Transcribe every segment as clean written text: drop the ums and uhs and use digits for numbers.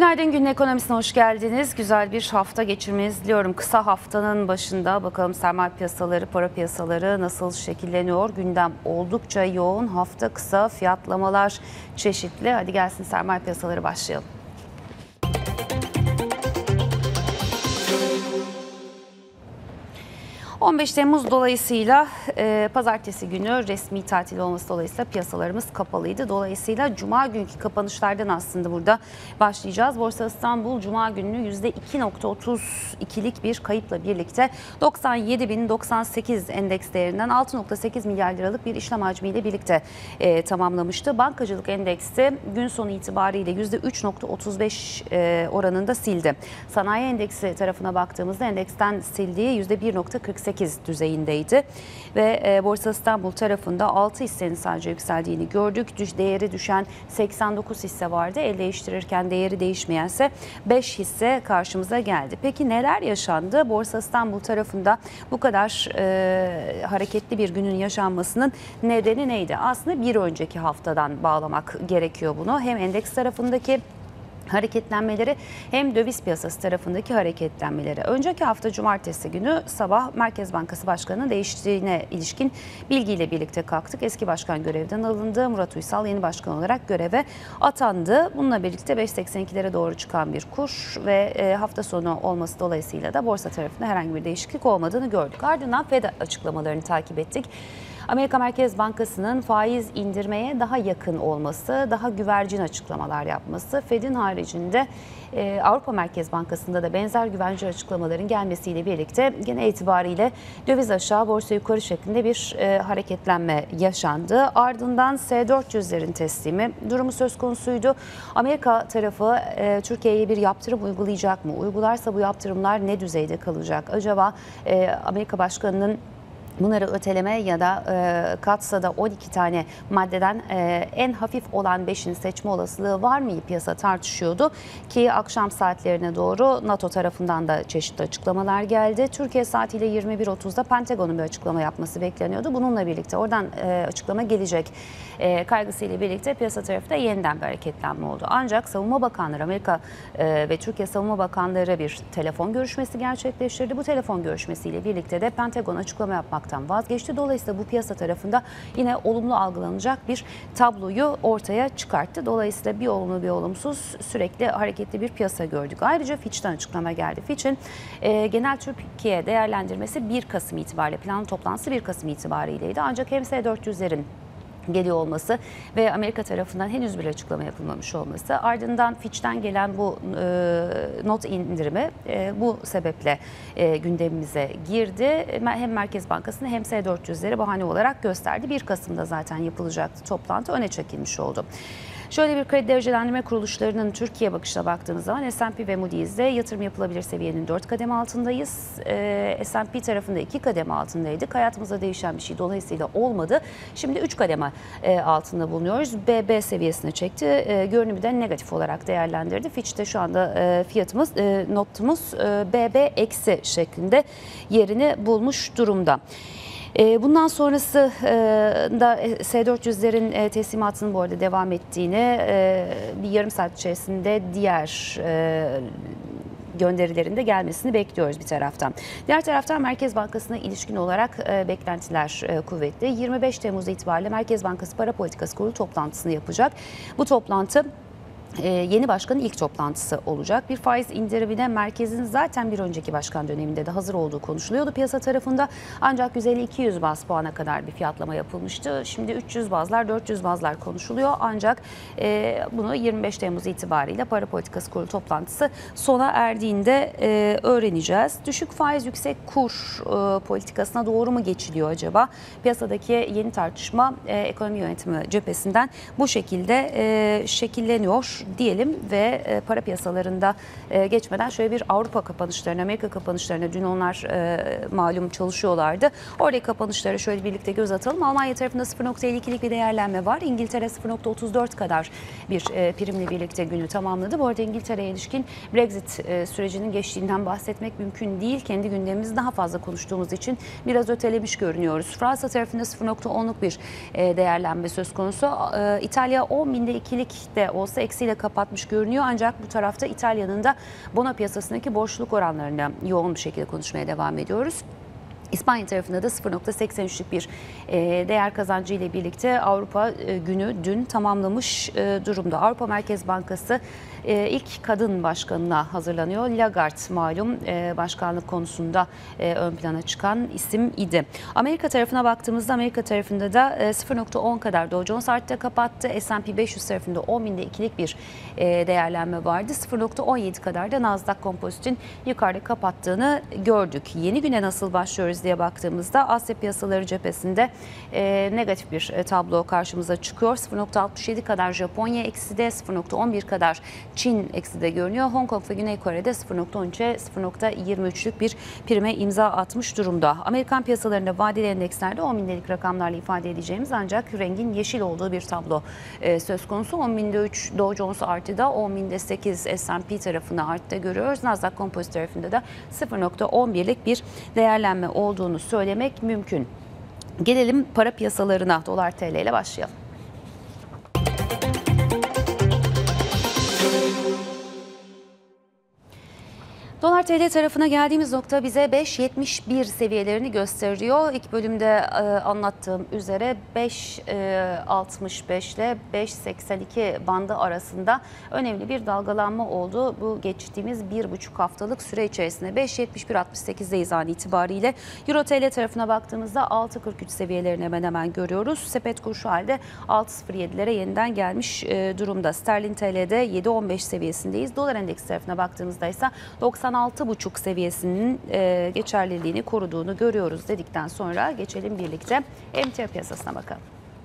Günaydın, günün ekonomisine hoş geldiniz. Güzel bir hafta geçirmenizi diliyorum. Kısa haftanın başında bakalım sermaye piyasaları, para piyasaları nasıl şekilleniyor? Gündem oldukça yoğun. Hafta kısa, fiyatlamalar çeşitli. Hadi gelsin sermaye piyasaları başlayalım. 15 Temmuz dolayısıyla pazartesi günü resmi tatil olması dolayısıyla piyasalarımız kapalıydı. Dolayısıyla cuma günkü kapanışlardan aslında burada başlayacağız. Borsa İstanbul cuma gününü %2.32'lik bir kayıpla birlikte 97.098 endeks değerinden 6.8 milyar liralık bir işlem hacmiyle birlikte tamamlamıştı. Bankacılık endeksi gün sonu itibariyle %3.35 oranında sildi. Sanayi endeksi tarafına baktığımızda endeksten sildiği %1.48 düzeyindeydi ve Borsa İstanbul tarafında 6 hissenin sadece yükseldiğini gördük. Değeri düşen 89 hisse vardı. El değiştirirken değeri değişmeyense 5 hisse karşımıza geldi. Peki neler yaşandı? Borsa İstanbul tarafında bu kadar hareketli bir günün yaşanmasının nedeni neydi? Aslında bir önceki haftadan bağlamak gerekiyor bunu. Hem endeks tarafındaki hareketlenmeleri hem döviz piyasası tarafındaki hareketlenmeleri. Önceki hafta cumartesi günü sabah Merkez Bankası Başkanı'nın değiştiğine ilişkin bilgiyle birlikte kalktık. Eski başkan görevden alındı. Murat Uysal yeni başkan olarak göreve atandı. Bununla birlikte 5.82'lere doğru çıkan bir kur ve hafta sonu olması dolayısıyla da borsa tarafında herhangi bir değişiklik olmadığını gördük. Ardından Fed açıklamalarını takip ettik. Amerika Merkez Bankası'nın faiz indirmeye daha yakın olması, daha güvercin açıklamalar yapması, Fed'in haricinde Avrupa Merkez Bankası'nda da benzer güvercin açıklamaların gelmesiyle birlikte genel itibariyle döviz aşağı, borsa yukarı şeklinde bir hareketlenme yaşandı. Ardından S-400'lerin teslimi durumu söz konusuydu. Amerika tarafı Türkiye'ye bir yaptırım uygulayacak mı? Uygularsa bu yaptırımlar ne düzeyde kalacak? Acaba Amerika Başkanı'nın bunları öteleme ya da katsa da 12 tane maddeden en hafif olan 5'ini seçme olasılığı var mı? Piyasa tartışıyordu ki akşam saatlerine doğru NATO tarafından da çeşitli açıklamalar geldi. Türkiye saatiyle 21.30'da Pentagon'un bir açıklama yapması bekleniyordu. Bununla birlikte oradan açıklama gelecek kaygısıyla birlikte piyasa tarafında yeniden bir hareketlenme oldu. Ancak Savunma Bakanları Amerika ve Türkiye Savunma Bakanları bir telefon görüşmesi gerçekleştirdi. Bu telefon görüşmesiyle birlikte de Pentagon açıklama yapmaktan vazgeçti. Dolayısıyla bu piyasa tarafında yine olumlu algılanacak bir tabloyu ortaya çıkarttı. Dolayısıyla bir olumlu bir olumsuz sürekli hareketli bir piyasa gördük. Ayrıca Fitch'ten açıklama geldi. Fitch'in genel Türkiye değerlendirmesi 1 Kasım itibariyle planlı toplantısı 1 Kasım itibariyleydi. Ancak hem S-400'lerin geliyor olması ve Amerika tarafından henüz bir açıklama yapılmamış olması, ardından Fitch'ten gelen bu not indirimi bu sebeple gündemimize girdi. Hem Merkez Bankası'nı hem S-400'leri bahane olarak gösterdi. 1 Kasım'da zaten yapılacaktı toplantı, öne çekilmiş oldu. Şöyle bir kredi derecelendirme kuruluşlarının Türkiye bakışına baktığımız zaman S&P ve Moody's'de yatırım yapılabilir seviyenin 4 kademe altındayız. S&P tarafında 2 kademe altındaydık. Hayatımızda değişen bir şey dolayısıyla olmadı. Şimdi 3 kademe altında bulunuyoruz. BB seviyesine çekti. Görünümü de negatif olarak değerlendirdi. Fitch'te şu anda notumuz BB eksi şeklinde yerini bulmuş durumda. Bundan sonrası da S-400'lerin teslimatının bu arada devam ettiğini, bir yarım saat içerisinde diğer gönderilerinde gelmesini bekliyoruz bir taraftan. Diğer taraftan Merkez Bankası'na ilişkin olarak beklentiler kuvvetli. 25 Temmuz itibariyle Merkez Bankası Para Politikası Kurulu toplantısını yapacak. Bu toplantı yeni başkanın ilk toplantısı olacak. Bir faiz indirimine merkezin zaten bir önceki başkan döneminde de hazır olduğu konuşuluyordu piyasa tarafında. Ancak 150-200 baz puana kadar bir fiyatlama yapılmıştı. Şimdi 300 bazlar, 400 bazlar konuşuluyor. Ancak bunu 25 Temmuz itibariyle Para Politikası Kurulu toplantısı sona erdiğinde öğreneceğiz. Düşük faiz, yüksek kur politikasına doğru mu geçiliyor acaba? Piyasadaki yeni tartışma ekonomi yönetimi cephesinden bu şekilde şekilleniyor diyelim ve para piyasalarında geçmeden şöyle bir Avrupa kapanışlarına, Amerika kapanışlarına, dün onlar malum çalışıyorlardı. Oradaki kapanışlara şöyle birlikte göz atalım. Almanya tarafında 0.52'lik bir değerlenme var. İngiltere 0.34 kadar bir primle birlikte günü tamamladı. Bu arada İngiltere'ye ilişkin Brexit sürecinin geçtiğinden bahsetmek mümkün değil. Kendi gündemimizi daha fazla konuştuğumuz için biraz ötelemiş görünüyoruz. Fransa tarafında 0.10'luk bir değerlenme söz konusu. İtalya 10 binde ikilik de olsa eksiyle artıyla kapatmış görünüyor. Ancak bu tarafta İtalya'nın da bono piyasasındaki borçluluk oranlarını yoğun bir şekilde konuşmaya devam ediyoruz. İspanya tarafında da 0.83'lük bir değer kazancı ile birlikte Avrupa günü dün tamamlamış durumda. Avrupa Merkez Bankası ilk kadın başkanına hazırlanıyor. Lagarde malum başkanlık konusunda ön plana çıkan isim idi. Amerika tarafına baktığımızda Amerika tarafında da 0.10 kadar Dow Jones artta kapattı. S&P 500 tarafında 10.000'de ikilik bir değerlenme vardı. 0.17 kadar da Nasdaq Composite'in yukarıda kapattığını gördük. Yeni güne nasıl başlıyoruz diye baktığımızda Asya piyasaları cephesinde negatif bir tablo karşımıza çıkıyor. 0.67 kadar Japonya ekside, 0.11 kadar Çin ekside görünüyor. Hong Kong ve Güney Kore'de 0.13'e 0.23'lük bir prime imza atmış durumda. Amerikan piyasalarında vadeli endekslerde 10.000'lik rakamlarla ifade edeceğimiz ancak rengin yeşil olduğu bir tablo söz konusu. 10.000'de 3 Dow Jones artıda, 10.000'de 8 S&P tarafını artta görüyoruz. Nasdaq Composite tarafında da 0.11'lik bir değerlenme olduğunu söylemek mümkün. Gelelim para piyasalarına. Dolar TL ile başlayalım. Dolar TL tarafına geldiğimiz nokta bize 5.71 seviyelerini gösteriyor. İlk bölümde anlattığım üzere 5.65 ile 5.82 bandı arasında önemli bir dalgalanma oldu. Bu geçtiğimiz 1,5 haftalık süre içerisinde 5.71.68'deyiz an itibariyle. Euro TL tarafına baktığımızda 6.43 seviyelerini hemen hemen görüyoruz. Sepet kur şu halde 6.07'lere yeniden gelmiş durumda. Sterlin TL'de 7.15 seviyesindeyiz. Dolar endeksi tarafına baktığımızda ise 96,5 seviyesinin geçerliliğini koruduğunu görüyoruz dedikten sonra geçelim birlikte emtia piyasasına bakalım.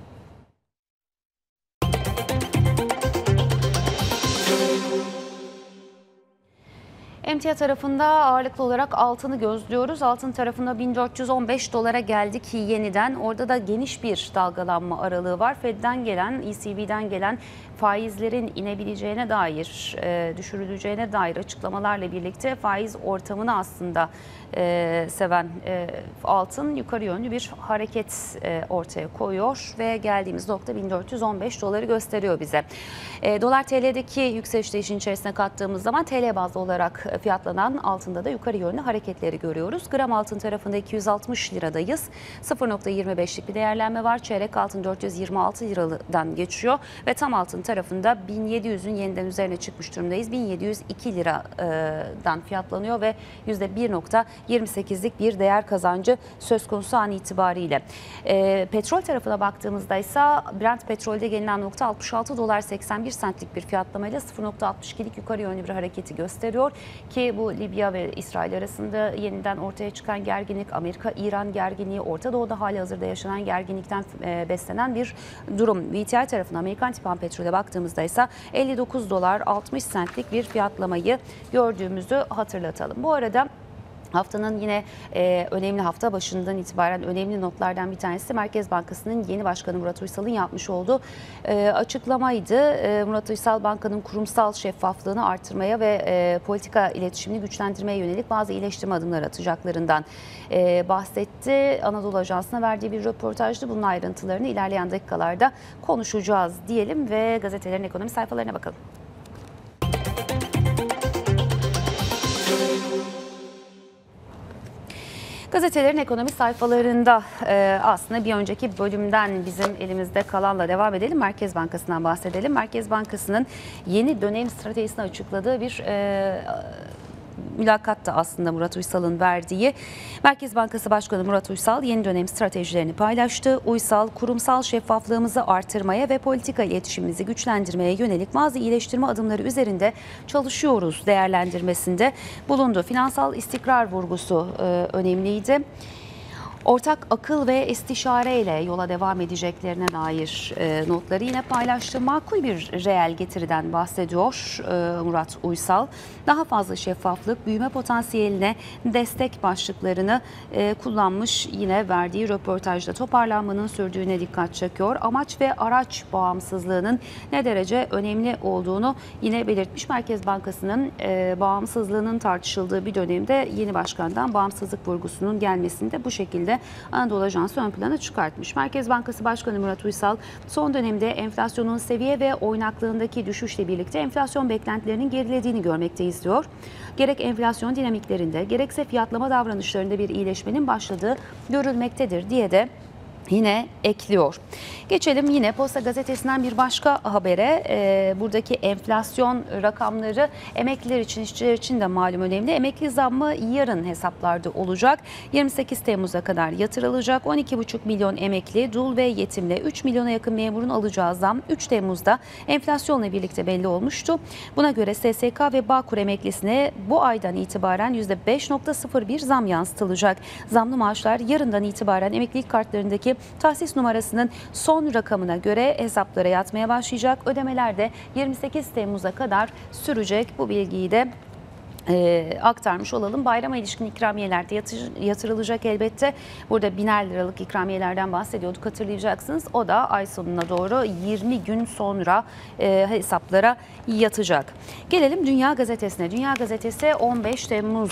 Emtia tarafında ağırlıklı olarak altını gözlüyoruz. Altın tarafında 1415 dolara geldik yeniden. Orada da geniş bir dalgalanma aralığı var. Fed'den gelen, ECB'den gelen faizlerin inebileceğine dair, düşürüleceğine dair açıklamalarla birlikte faiz ortamını aslında seven altın yukarı yönlü bir hareket ortaya koyuyor ve geldiğimiz nokta 1415 doları gösteriyor bize. Dolar TL'deki yükselişte işin içerisine kattığımız zaman TL bazlı olarak fiyatlanan altında da yukarı yönlü hareketleri görüyoruz. Gram altın tarafında 260 liradayız. 0.25'lik bir değerlenme var. Çeyrek altın 426 liradan geçiyor ve tam altın tarafında 1700'ün yeniden üzerine çıkmış durumdayız. 1702 liradan fiyatlanıyor ve %1.28'lik bir değer kazancı söz konusu an itibariyle. Petrol tarafına baktığımızda ise Brent petrolde gelinen nokta 66 dolar 81 centlik bir fiyatlamayla 0.62'lik yukarı yönlü bir hareketi gösteriyor ki bu Libya ve İsrail arasında yeniden ortaya çıkan gerginlik, Amerika-İran gerginliği, Orta Doğu'da halihazırda yaşanan gerginlikten beslenen bir durum. VTI tarafına Amerikan tipan petrole baktığımızda ise 59 dolar 60 centlik bir fiyatlamayı gördüğümüzü hatırlatalım. Bu arada haftanın yine önemli hafta başından itibaren önemli notlardan bir tanesi Merkez Bankası'nın yeni başkanı Murat Uysal'ın yapmış olduğu açıklamaydı. Murat Uysal bankanın kurumsal şeffaflığını artırmaya ve politika iletişimini güçlendirmeye yönelik bazı iyileştirme adımları atacaklarından bahsetti. Anadolu Ajansı'na verdiği bir röportajdı. Bunun ayrıntılarını ilerleyen dakikalarda konuşacağız diyelim ve gazetelerin ekonomi sayfalarına bakalım. Gazetelerin ekonomi sayfalarında aslında bir önceki bölümden bizim elimizde kalanla devam edelim. Merkez Bankası'ndan bahsedelim. Merkez Bankası'nın yeni dönem stratejisini açıkladığı bir mülakatta aslında Murat Uysal'ın verdiği. Merkez Bankası Başkanı Murat Uysal yeni dönem stratejilerini paylaştı. Uysal, kurumsal şeffaflığımızı artırmaya ve politika iletişimimizi güçlendirmeye yönelik bazı iyileştirme adımları üzerinde çalışıyoruz değerlendirmesinde bulundu. Finansal istikrar vurgusu önemliydi. Ortak akıl ve istişare ile yola devam edeceklerine dair notları yine paylaştı. Makul bir reel getiriden bahsediyor Murat Uysal. Daha fazla şeffaflık, büyüme potansiyeline destek başlıklarını kullanmış yine verdiği röportajda. Toparlanmanın sürdüğüne dikkat çekiyor. Amaç ve araç bağımsızlığının ne derece önemli olduğunu yine belirtmiş. Merkez Bankası'nın bağımsızlığının tartışıldığı bir dönemde yeni başkandan bağımsızlık vurgusunun gelmesini de bu şekilde de Anadolu Ajansı ön plana çıkartmış. Merkez Bankası Başkanı Murat Uysal son dönemde enflasyonun seviye ve oynaklığındaki düşüşle birlikte enflasyon beklentilerinin gerilediğini görmekteyiz diyor. Gerek enflasyon dinamiklerinde gerekse fiyatlama davranışlarında bir iyileşmenin başladığı görülmektedir diye de yine ekliyor. Geçelim yine Posta Gazetesi'nden bir başka habere. Buradaki enflasyon rakamları emekliler için, işçiler için de malum önemli. Emekli zammı yarın hesaplarda olacak. 28 Temmuz'a kadar yatırılacak. 12,5 milyon emekli, dul ve yetimle 3 milyona yakın memurun alacağı zam 3 Temmuz'da enflasyonla birlikte belli olmuştu. Buna göre SSK ve Bağkur emeklisine bu aydan itibaren %5,01 zam yansıtılacak. Zamlı maaşlar yarından itibaren emeklilik kartlarındaki tahsis numarasının son rakamına göre hesaplara yatmaya başlayacak. Ödemeler de 28 Temmuz'a kadar sürecek. Bu bilgiyi de aktarmış olalım. Bayrama ilişkin ikramiyeler de yatırılacak elbette. Burada 1000'er liralık ikramiyelerden bahsediyorduk, hatırlayacaksınız. O da ay sonuna doğru 20 gün sonra hesaplara yatacak. Gelelim Dünya Gazetesi'ne. Dünya Gazetesi 15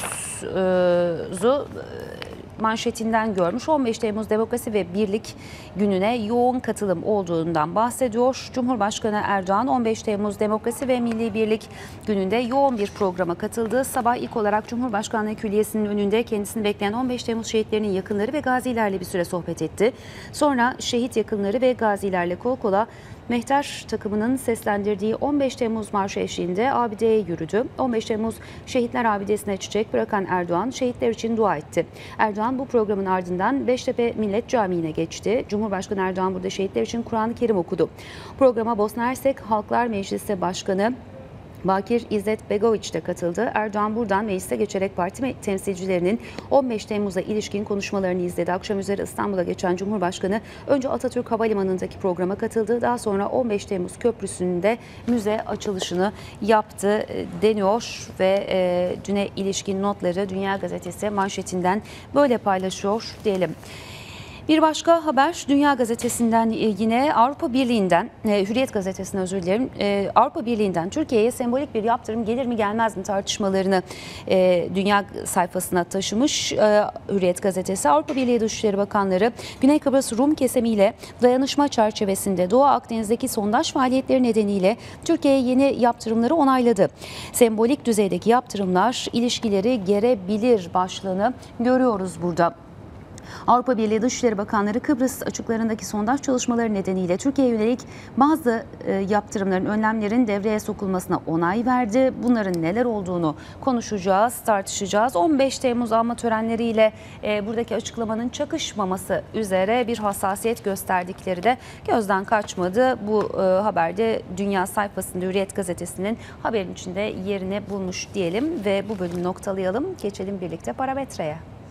Temmuz'u manşetinden görmüş. 15 Temmuz Demokrasi ve Birlik Günü'ne yoğun katılım olduğundan bahsediyor. Cumhurbaşkanı Erdoğan 15 Temmuz Demokrasi ve Milli Birlik Günü'nde yoğun bir programa katıldı. Sabah ilk olarak Cumhurbaşkanlığı Külliyesi'nin önünde kendisini bekleyen 15 Temmuz şehitlerinin yakınları ve gazilerle bir süre sohbet etti. Sonra şehit yakınları ve gazilerle kol kola Mehter takımının seslendirdiği 15 Temmuz marşı eşliğinde abideye yürüdü. 15 Temmuz Şehitler Abidesi'ne çiçek bırakan Erdoğan şehitler için dua etti. Erdoğan bu programın ardından Beştepe Millet Camii'ne geçti. Cumhurbaşkanı Erdoğan burada şehitler için Kur'an-ı Kerim okudu. Programa Bosna Hersek Halklar Meclisi Başkanı Bakir İzzet Begoviç de katıldı. Erdoğan buradan meclise geçerek parti temsilcilerinin 15 Temmuz'a ilişkin konuşmalarını izledi. Akşam üzeri İstanbul'a geçen Cumhurbaşkanı önce Atatürk Havalimanı'ndaki programa katıldı. Daha sonra 15 Temmuz Köprüsü'nde müze açılışını yaptı deniyor ve düne ilişkin notları Dünya Gazetesi manşetinden böyle paylaşıyor diyelim. Bir başka haber Dünya Gazetesi'nden yine Avrupa Birliği'nden, Hürriyet Gazetesi'ne özür dilerim, Avrupa Birliği'nden Türkiye'ye sembolik bir yaptırım gelir mi gelmez mi tartışmalarını Dünya sayfasına taşımış Hürriyet Gazetesi. Avrupa Birliği Dışişleri Bakanları Güney Kıbrıs Rum kesimiyle dayanışma çerçevesinde Doğu Akdeniz'deki sondaj faaliyetleri nedeniyle Türkiye'ye yeni yaptırımları onayladı. Sembolik düzeydeki yaptırımlar ilişkileri gerebilir başlığını görüyoruz burada. Avrupa Birliği Dışişleri Bakanları Kıbrıs açıklarındaki sondaj çalışmaları nedeniyle Türkiye'ye yönelik bazı yaptırımların, önlemlerin devreye sokulmasına onay verdi. Bunların neler olduğunu konuşacağız, tartışacağız. 15 Temmuz anma törenleriyle buradaki açıklamanın çakışmaması üzere bir hassasiyet gösterdikleri de gözden kaçmadı. Bu haberde Dünya sayfasında Hürriyet Gazetesi'nin haberin içinde yerini bulmuş diyelim ve bu bölümü noktalayalım. Geçelim birlikte parametreye.